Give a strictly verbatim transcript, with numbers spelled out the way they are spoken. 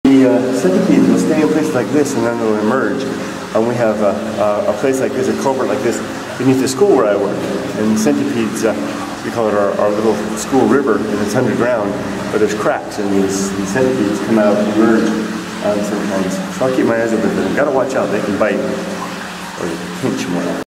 The uh, centipedes will stay in places like this and then they'll emerge. And we have uh, uh, a place like this, a culvert like this, beneath the school where I work. And centipedes, uh, we call it our, our little school river, and it's underground, but there's cracks, and these, these centipedes come out and emerge um, sometimes. So I'll keep my eyes open for them. Gotta watch out, they can bite or pinch more.